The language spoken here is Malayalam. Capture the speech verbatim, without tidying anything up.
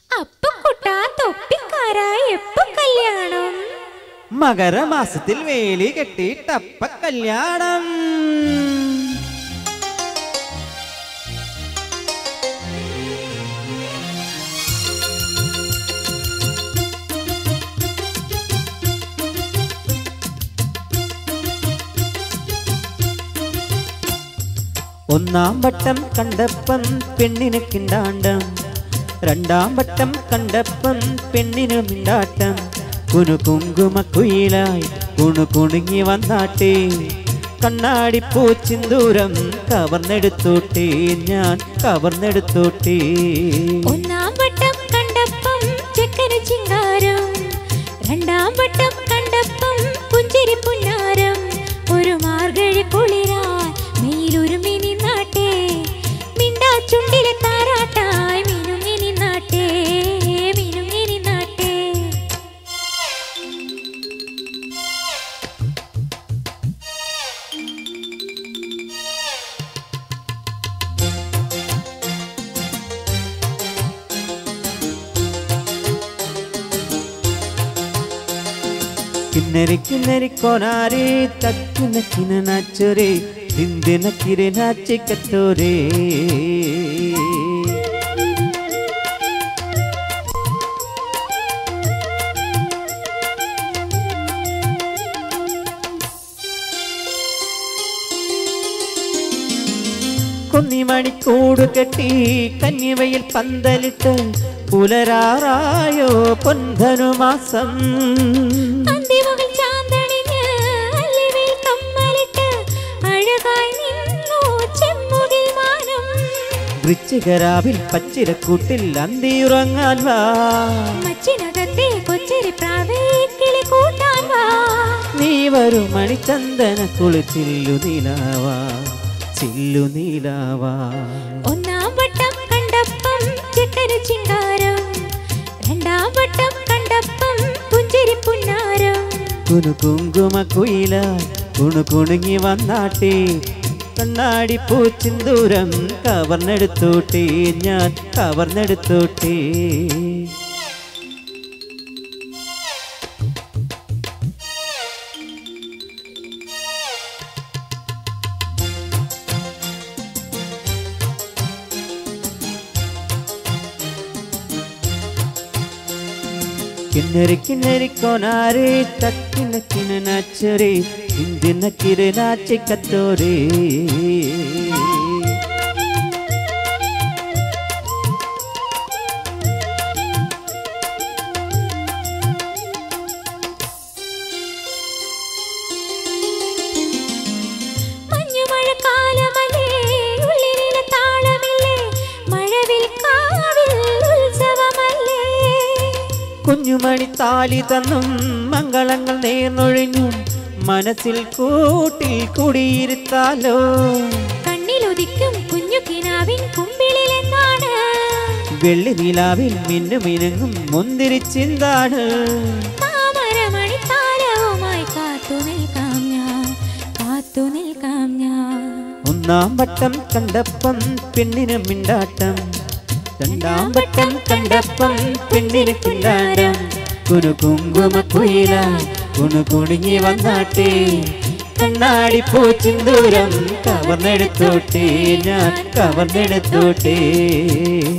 അപ്പക്കുട്ടാ തൊപ്പിക്കാരാ എപ്പോ കല്യാണം? മകരമാസത്തിൽ വേലി കെട്ടിട്ടപ്പ കല്യാണം. ഒന്നാം വട്ടം കണ്ടപ്പം പെണ്ണിന് കിണ്ടാണ്ടം, രണ്ടാം വട്ടം കണ്ടപ്പം പെണ്ണിന് മിണ്ടാട്ടം. കുനു കുങ്കുമ കുയിലായി കുണു കുണുങ്ങി വന്നാട്ടെ, കണ്ണാടി പൂച്ചിന്തൂരം കവർന്നെടുത്തോട്ടെ, ഞാൻ കവർന്നെടുത്തോട്ടെ. ഒന്നാം വട്ടം കണ്ടപ്പം ചെക്കന് ചിങ്കാരം, രണ്ടാം വട്ടം കണ്ടപ്പം പുഞ്ചിരി പുന്നാരം. ഒരു മാർഗഴി കുളിരായി മെയിലൊരുമി നിന്നാട്ടെ, മിണ്ടാ ചുണ്ടിലെ താരാട്ടായി മിനുങ്ങി നിന്നാട്ടെ, മിനുങ്ങി നിന്നാട്ടെ. കിന്നരി കിന്നരി കൊനാരെ തക്കിന കിന നാച്ചൊരേ, ദിന്ദിന കിരെ നാച്ചിക്കത്തോരേ. കുന്നിമണിക്കൂട് കെട്ടി കന്നിവയിൽ പന്തലിട്ട് പുലരാറായോ പൊൻധനുമാസം. വൃശ്ചികരാവിൽ പച്ചിരക്കൂട്ടിൽ അന്തിയുറങ്ങാൻ വാ, മച്ചിനകത്തെ കൊച്ചിരി പ്രാവേക്കിളി കൂട്ടാൻ വാ. നീ വരും മണിചന്ദന കുളിച്ചില്ലു നീലാവാ, ചില്ലു നീലാവാ. ഒന്നാം വട്ടം കണ്ടപ്പം ചെക്കന് ചിങ്കാരം, രണ്ടാം വട്ടം കണ്ടപ്പം പുഞ്ചിരി പുന്നാരം. കുനു കുങ്കുമ കുയിലായി കുണു കുണുങ്ങി വന്നാട്ടെ, കണ്ണാടി പൂച്ചിന്തൂരം കവർന്നെടുത്തോട്ടെ, ഞാൻ കവർന്നെടുത്തോട്ടെ. കിന്നരി കിന്നരി കൊനാരെ തക്കിന കിന നാച്ചൊരേ, ഇന്ദിന കിരെ നാച്ചിക്കത്തോരേ. മഞ്ഞുമഴക്കാലമല്ലേ ഉള്ളിലെ താളമില്ലേ, മഴവിൽ കാവിൽ ഉത്സവമല്ലേ. കുഞ്ഞുമണി താലി തന്നും മംഗളങ്ങൾ നേർന്നൊഴിഞ്ഞും മനസ്സിൽ കൂട്ടിൽ കുടിയിരുത്താലോ. കണ്ണിലൊതിക്കും കുഞ്ഞു കിനാവിൻ കുമ്പിളിലെന്നാണ്, വെള്ളി നിലാവിൽ മിന്നു മിനുങ്ങും മുന്തിരിച്ചിന്താണ്. താമരമണി താരവുമായി കാത്തു നിൽക്കാം ഞാൻ, കാത്തു നിൽക്കാം ഞാൻ. ഒന്നാം വട്ടം കണ്ടപ്പം പെണ്ണിന് മിണ്ടാട്ടം, രണ്ടാം വട്ടം കണ്ടപ്പം പെണ്ണിന് കിണ്ടാട്ടം. കുനു കുങ്കുമ കുയിലായി കുണു കുണുങ്ങി വന്നാട്ടെ, കണ്ണാടി പൂച്ചിന്തൂരം കവർന്നെടുത്തോട്ടെ, ഞാൻ കവർന്നെടുത്തോട്ടെ.